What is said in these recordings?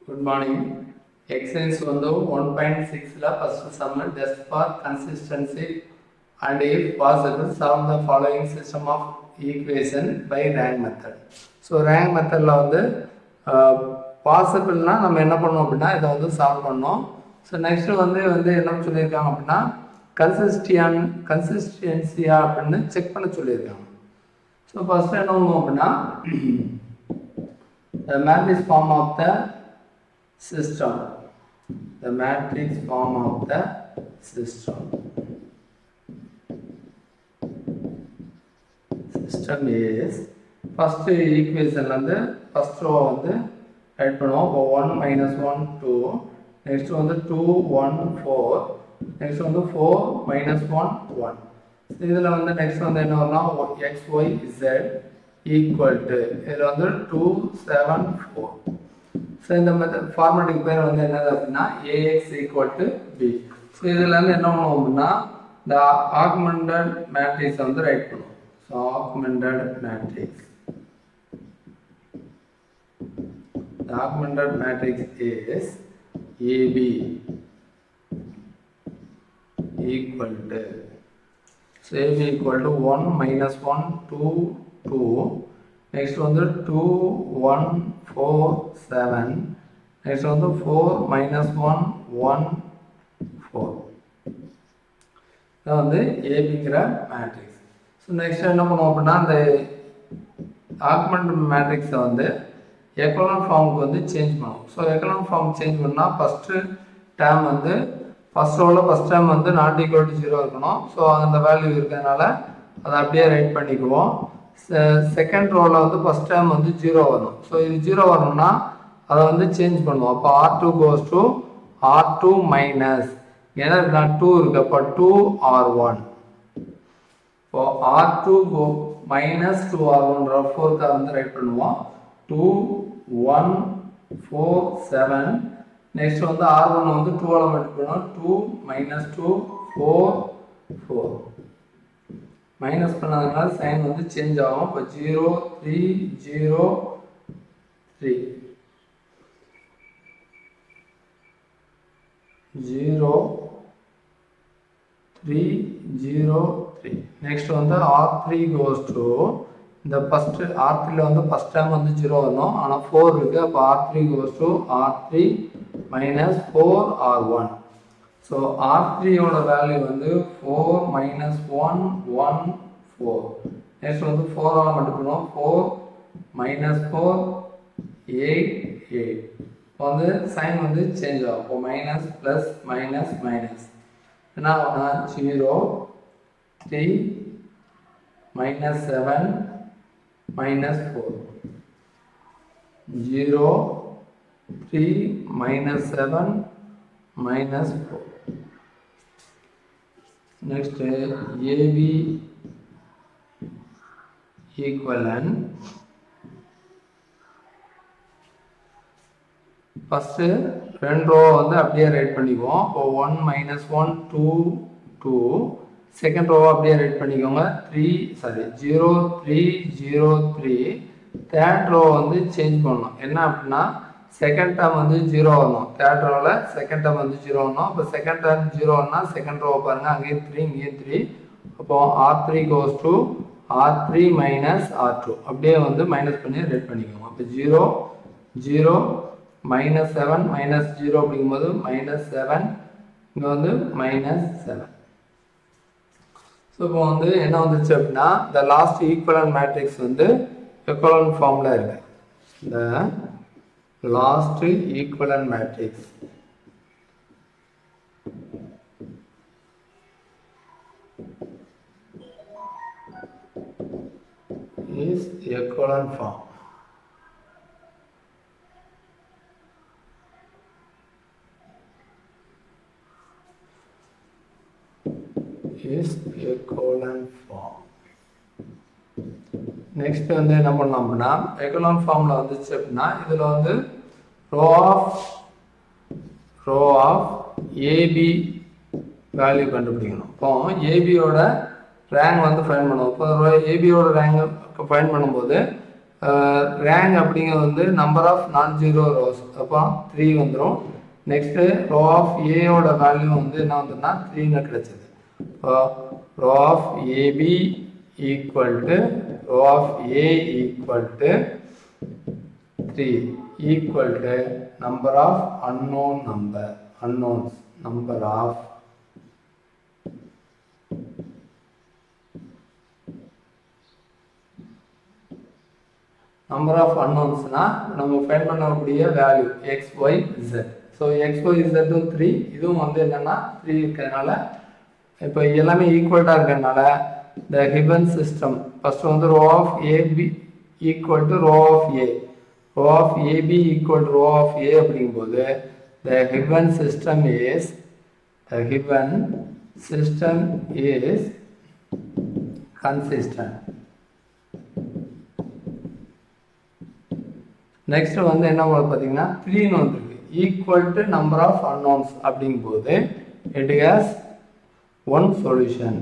Good morning. Exercise வந்து 1.6ல first sum just for consistency and if possible solve the following system of equation by rank method. So rank methodல வந்து possibleனா நம்ம என்ன பண்ணோம் அப்படின்னா இதை வந்து சால்வ் பண்ணோம். ஸோ நெக்ஸ்ட் வந்து என்ன சொல்லியிருக்காங்க அப்படின்னா கன்சிஸ்டன்சியா அப்படின்னு செக் பண்ண சொல்லியிருக்காங்க. ஸோ ஃபர்ஸ்ட் என்ன பண்ணுவோம் அப்படின்னா the matrix form of the system is first equation வந்து first row வந்து ரைட் பண்ணுவோம். இப்போ 1 minus 1 2, நெக்ஸ்ட் வந்து 2 1 4, நெக்ஸ்ட் வந்து 4 minus 1 1. இதில் வந்து நெக்ஸ்ட் வந்து என்ன வரும்னா x y z equal to இதில் வந்து 2 7 4. ஸோ இந்த ஃபார்மேட்டுக்கு பேர் வந்து என்னது அப்படின்னா ax equal to b. So இதில் வந்து என்ன பண்ணுவோம் அப்படின்னா இந்த ஆக்மெண்டட் மேட்ரிக்ஸை வந்து ரைட் பண்ணுவோம். So augmented matrix, the augmented matrix is AB equal to, so AB equal to 1 minus 1 2 2, next one 2 1 4 7, next one 4 minus 1 1 4. இது வந்து ஏபிங்கிற மேட்ரிக்ஸ். ஸோ நெக்ஸ்ட் என்ன பண்ணுவோம் அப்படின்னா அந்த ஆக்மெண்டட் மேட்ரிக்ஸை வந்து எக்கலன் ஃபார்முக்கு வந்து சேஞ்ச் பண்ணுவோம். ஸோ எக்கலன் ஃபார்ம் சேஞ்ச் பண்ணால் ஃபஸ்ட்டு டேர்ம் வந்து ஃபஸ்ட் ரோவில் ஃபஸ்ட் டேர்ம் வந்து நாட் ஈக்குவல் டு 0 இருக்கணும். ஸோ அந்த வேல்யூ இருக்கிறதுனால அதை அப்படியே ரைட் பண்ணிக்குவோம். செகண்ட் ரோவில் வந்து ஃபஸ்ட் டேர்ம் வந்து 0 வரும். ஸோ இது 0 வரணும்னா அதை வந்து சேஞ்ச் பண்ணுவோம். அப்போ R2 goes to R2 minus, ஏன்னா 2 இருக்கு, அப்போ 2R1. இப்போ R2 மைனஸ் 2R1 4க்கு வந்து ரைட் பண்ணுவோம். 2 1 4 7, நெக்ஸ்ட் வந்து R1 வந்து 2ஆல் மல்டிப்ளை பண்ணுவோம். 2 minus 2 4 4. மைனஸ் பண்ணதுனால சைன் வந்து சேஞ்ச் ஆகும். இப்போ 0 3 0 3 0 3 0 3. நெக்ஸ்ட் வந்து R3 goes to, இந்த ஃபர்ஸ்ட் R3ல வந்து ஃபர்ஸ்ட் டைம் வந்து 0 வரணும், ஆனால் 4 இருக்கு. அப்போ R3 goes to R3 minus 4R1. So R3யோட வேல்யூ வந்து 4 minus 1 1 4. நெக்ஸ்ட் வந்து 4ஆல் மல்டிப்ளை பண்ணுவோம். 4 minus 4 8 8. இப்போ வந்து சைன் வந்து சேஞ்ச் ஆகும். இப்போ மைனஸ் ப்ளஸ் மைனஸ் மைனஸ் என்ன ஆகும்னா 0 3 minus 7 minus 4, 0 3 minus 7 minus 4. Next AB equivalent, first ரெண்டு ரோ வந்து அப்படியே ரைட் பண்ணிக்குவோம். இப்போ 1 minus 1 2 2, செகண்ட் ரோவை அப்படியே ரைட் பண்ணிக்கோங்க. 0 3 0 3. தேர்ட் ரோ வந்து சேஞ்ச் பண்ணணும். என்ன அப்படின்னா செகண்ட் டேர்ம் வந்து 0 வரணும். தேர்ட் ரோவில் செகண்ட் டேர்ம் வந்து 0 வரணும். இப்போ செகண்ட் டேர்ம் 0னா செகண்ட் ரோவை பாருங்கள், அங்கேயும் 3 இங்கேயும் 3. அப்போ R3 goes to R3 minus R2. அப்படியே வந்து மைனஸ் பண்ணி ரைட் பண்ணிக்கோங்க. அப்போ 0 0 minus 7 minus 0 அப்படிங்கும்போது minus 7, இங்கே வந்து minus 7. ஸோ இப்போ வந்து என்ன வந்துச்சு அப்படின்னா இந்த லாஸ்ட் ஈக்குவலன்ட் மேட்ரிக்ஸ் வந்து எக்கலன் ஃபார்மில் இருக்கு. இந்த last equivalent matrix is echelon form. Next வந்து என்ன பண்ணலாம் அப்படின்னா எக்கலன் ஃபார்ம்ல வந்துச்சு அப்படின்னா இதில் வந்து ரோ ஆஃப் ஏபி வேல்யூ கண்டுபிடிக்கணும். இப்போ ஏபியோட ரேங்க் வந்து ஃபைண்ட் பண்ணுவோம். இப்போ ஏபியோட ரேங்க் ஃபைண்ட் பண்ணும்போது ரேங்க் அப்படிங்கிறது வந்து number of non zero rows, அப்போ 3 வந்துடும். நெக்ஸ்ட்டு ரோ ஆஃப் ஏயோட வேல்யூ வந்து என்ன வந்துன்னா 3ன்னு கிடைச்சது. இப்போ row of AB equal to row of A equal to 3 equal to number of unknowns number of unknownsனா நம்ம ஃபைண்ட் பண்ணக்கூடிய value x y z. So x y z 3, இதுவும் வந்து என்னன்னா 3 இருக்கிறதுனால இப்போ எல்லாமே ஈக்குவல்ட்டாக இருக்கிறதுனால the given system ஃபர்ஸ்ட் வந்து row of AB equal to row of A, row of AB equal to row of A அப்படிங்கும்போது the given system is consistent. Next வந்து என்ன பார்த்தீங்கன்னா 3ன்னு வந்துருக்கு equal to number of unknowns அப்படிங்கும்போது it has one solution.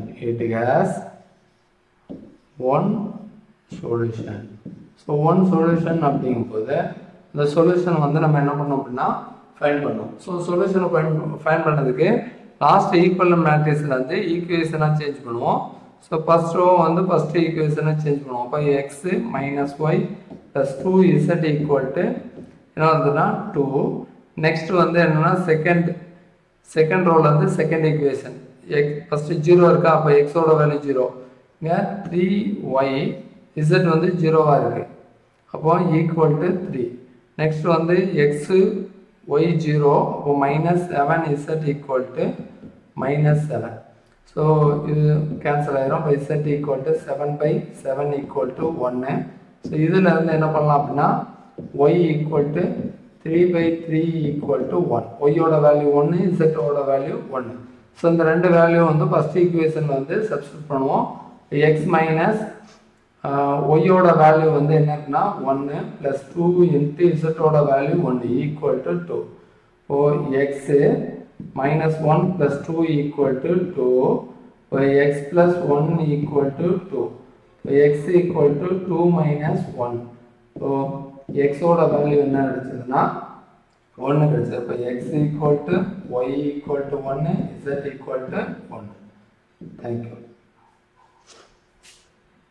So one solution அப்படிங்கும்போது இந்த solution வந்து நம்ம என்ன பண்ணோம் அப்படின்னா ஃபைண்ட் பண்ணோம். ஸோ சொல்யூஷனை ஃபைண்ட் பண்ணதுக்கு லாஸ்ட் ஈக்குவல் மேட்ரிக்ஸில் வந்து ஈக்குவேஷனாக சேஞ்ச் பண்ணுவோம். ஸோ ஃபர்ஸ்ட் ரோ வந்து ஃபர்ஸ்ட் ஈக்குவேஷனாக சேஞ்ச் பண்ணுவோம். அப்போ x minus y plus 2z equal to என்ன வந்துன்னா 2. நெக்ஸ்ட் வந்து என்னன்னா செகண்ட் ரோல வந்து செகண்ட் ஈக்குவேஷன் எக்ஸ் ஃபர்ஸ்ட் 0 இருக்கா, அப்போ எக்ஸோட வேல்யூ 0, இங்கே 3y z வந்து 0வா இருக்கு, அப்போ ஈக்குவல் டு 3. நெக்ஸ்ட் வந்து எக்ஸ் y 0, அப்போ minus 7z equal to minus 7. So இது கேன்சல் ஆயிரும். By z equal to 7/7 equal to 1. So இதில் இருந்து என்ன பண்ணலாம் அப்படின்னா y equal to 3/3 equal to 1. ஒய்யோட வேல்யூ 1, z-ஓட வேல்யூ 1. ஸோ இந்த ரெண்டு வேல்யூ வந்து ஃபர்ஸ்ட் ஈக்குவேஷன் வந்து சப்ஸ்டியூட் பண்ணுவோம். எக்ஸ் மைனஸ் ஒய்யோட வேல்யூ வந்து என்ன இருக்குன்னா 1 ப்ளஸ் 2 இன்ட்டு z-ஓட வேல்யூ 1 ஈக்குவல் டு 2. இப்போ x minus 1 plus 2 equal to 2. இப்போ எக்ஸ் ப்ளஸ் 1 ஈக்குவல் டு 2. இப்போ x equal to 2 minus 1. So எக்ஸோட வேல்யூ என்ன கிடைச்சதுன்னா 1 கிடைச்சது. இப்போ x equal to y equal to 1, z equal to 1. Thank you.